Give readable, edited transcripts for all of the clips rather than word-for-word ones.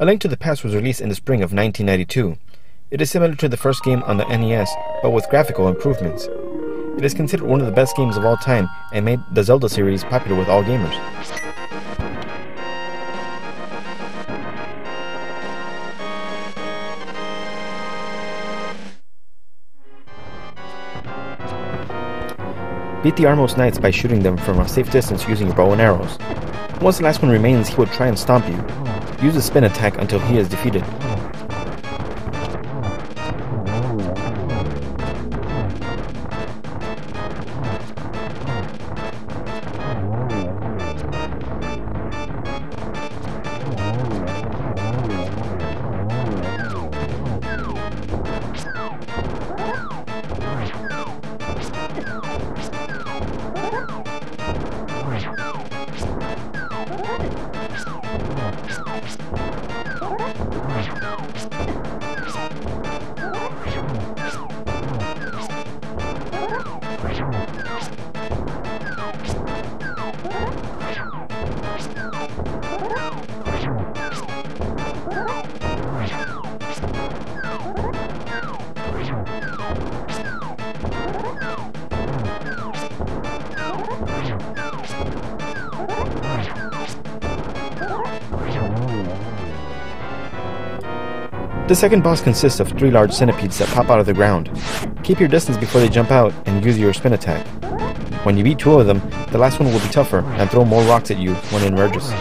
A Link to the Past was released in the spring of 1992. It is similar to the first game on the NES, but with graphical improvements. It is considered one of the best games of all time and made the Zelda series popular with all gamers. Beat the Armos Knights by shooting them from a safe distance using your bow and arrows. Once the last one remains, he will try and stomp you. Use the spin attack until he is defeated. The second boss consists of 3 large centipedes that pop out of the ground. Keep your distance before they jump out and use your spin attack. When you beat 2 of them, the last one will be tougher and throw more rocks at you when it emerges.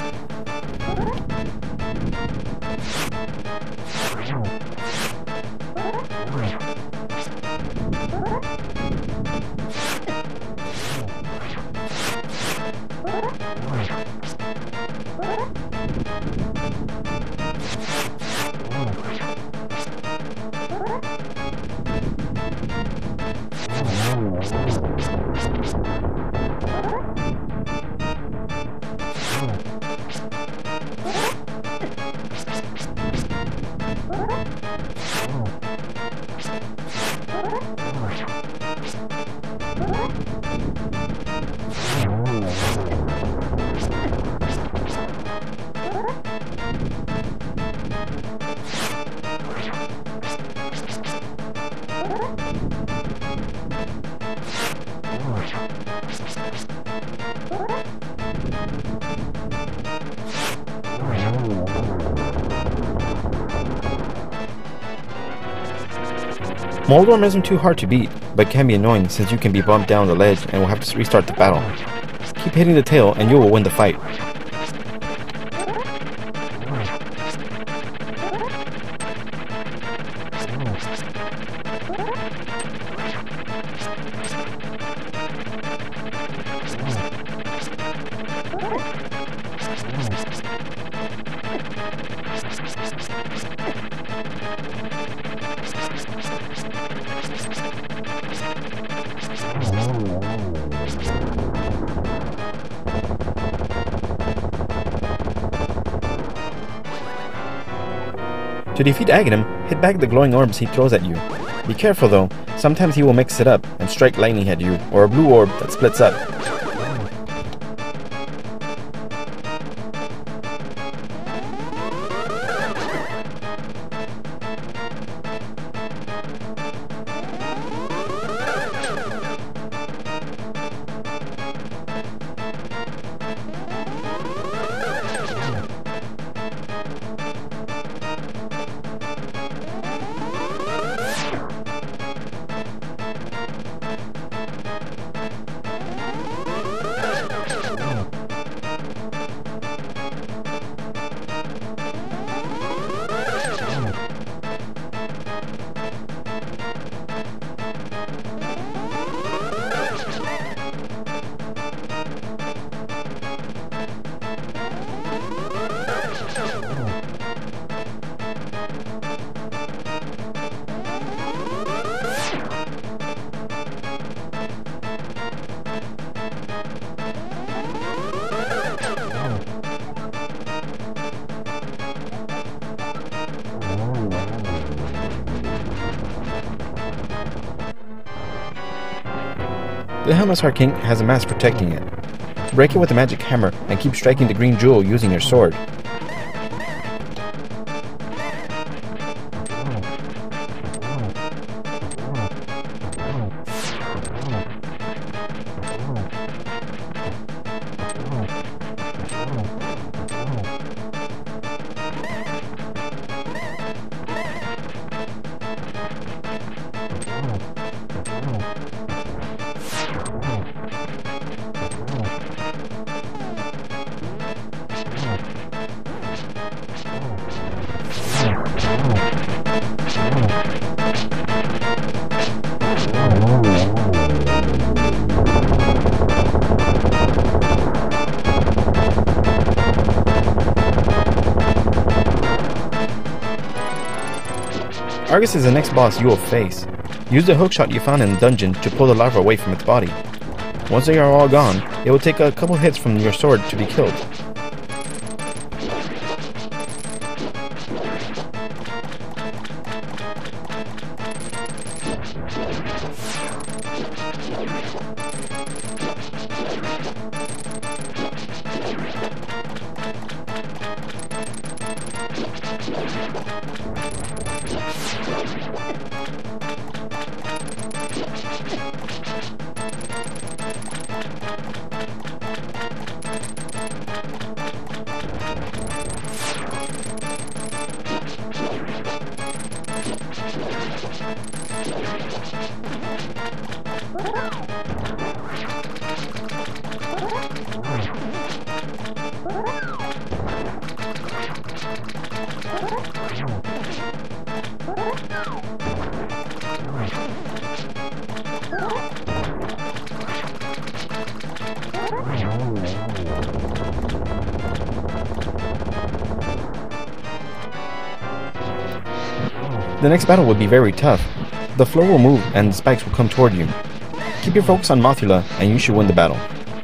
Moldorm isn't too hard to beat, but can be annoying since you can be bumped down the ledge and will have to restart the battle. Keep hitting the tail and you will win the fight. To defeat Aghanim, hit back the glowing orbs he throws at you. Be careful though, sometimes he will mix it up and strike lightning at you, or a blue orb that splits up. The Helmasaur King has a mask protecting it. Break it with a magic hammer and keep striking the green jewel using your sword. Argus is the next boss you will face. Use the hookshot you found in the dungeon to pull the larva away from its body. Once they are all gone, it will take a couple hits from your sword to be killed. The next battle will be very tough. The floor will move and the spikes will come toward you. Keep your focus on Mothula and you should win the battle.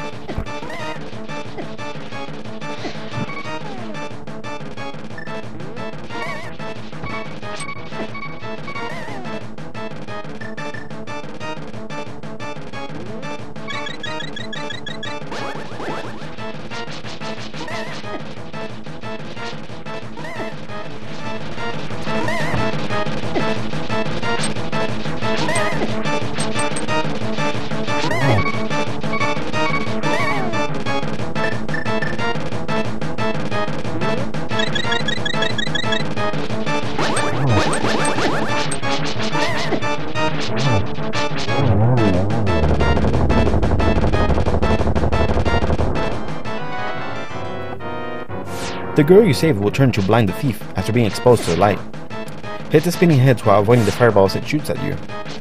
The girl you saved will turn to blind the thief after being exposed to the light. Hit the spinning heads while avoiding the fireballs it shoots at you.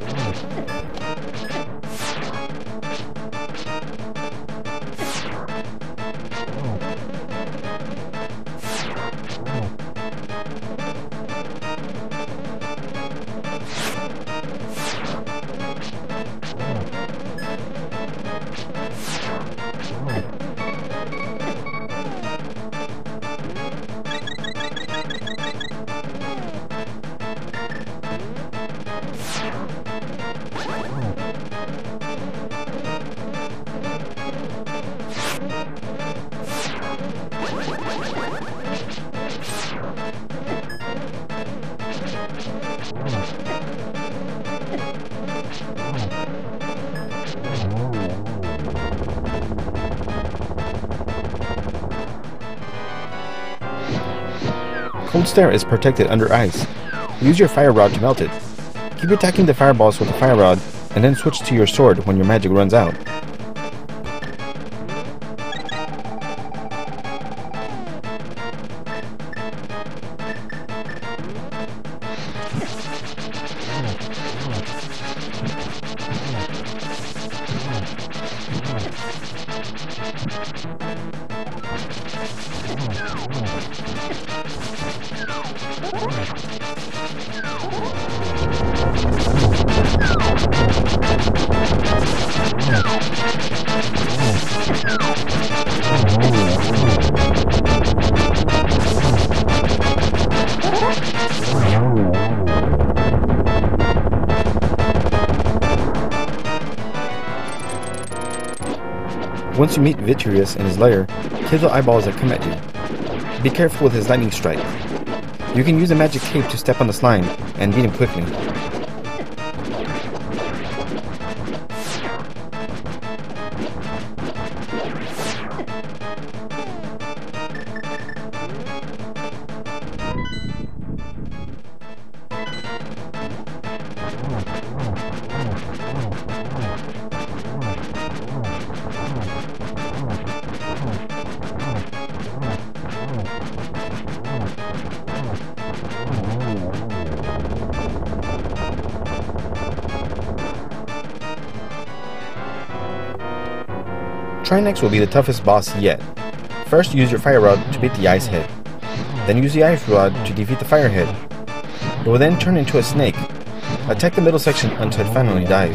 Cold Stare is protected under ice. Use your fire rod to melt it. Keep attacking the fireballs with the fire rod, and then switch to your sword when your magic runs out. Once you meet Vitreous in his lair, kill the eyeballs that come at you. Be careful with his lightning strike. You can use a magic cape to step on the slime and beat him quickly. Trinex will be the toughest boss yet. First, use your fire rod to beat the ice head. Then use the ice rod to defeat the fire head. It will then turn into a snake. Attack the middle section until it finally dies.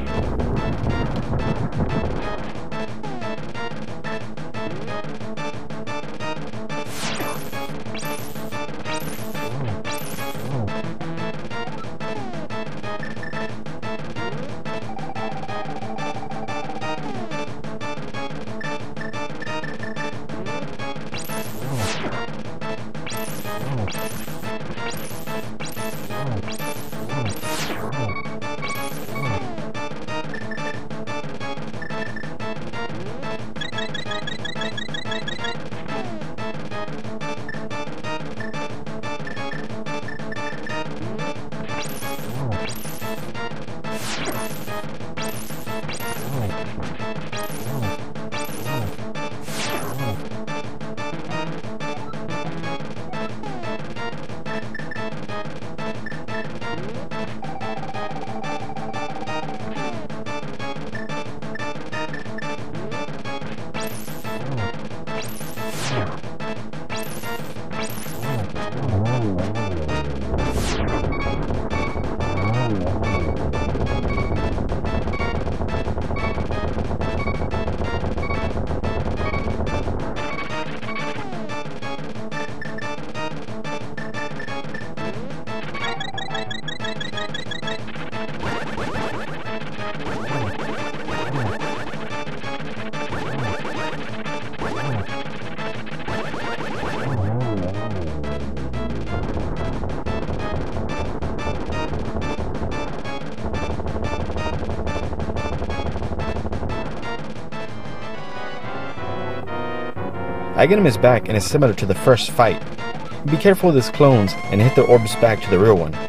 I get him his back and is similar to the first fight. Be careful with his clones and hit the orbs back to the real one.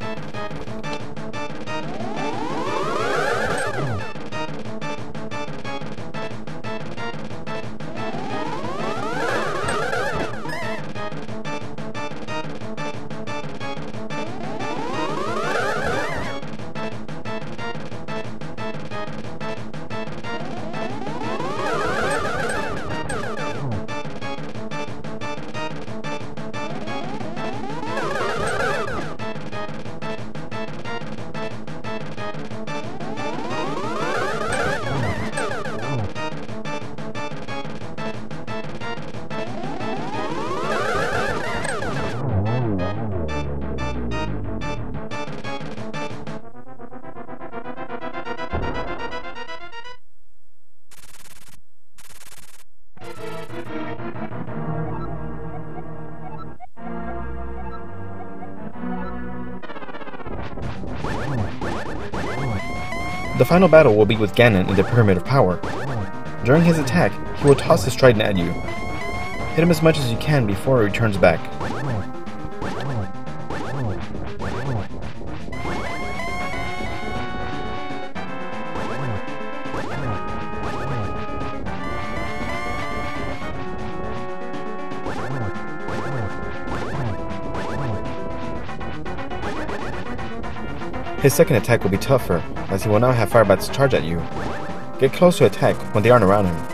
The final battle will be with Ganon in the Pyramid of Power. During his attack, he will toss his trident at you. Hit him as much as you can before it returns back. His second attack will be tougher, as he will now have fire bats charge at you. Get close to attack when they aren't around him.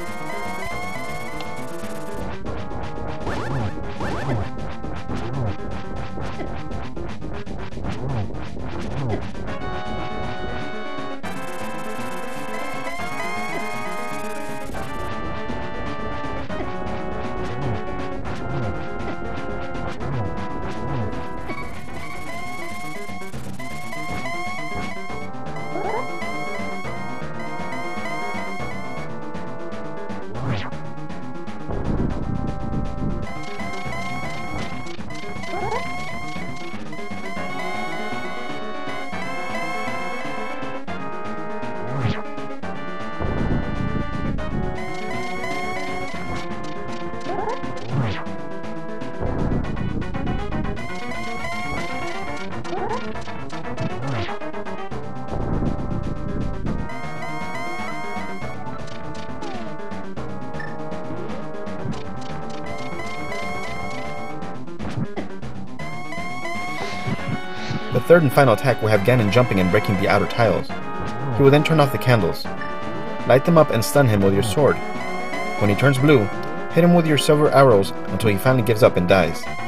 The third and final attack will have Ganon jumping and breaking the outer tiles. He will then turn off the candles. Light them up and stun him with your sword. When he turns blue, hit him with your silver arrows until he finally gives up and dies.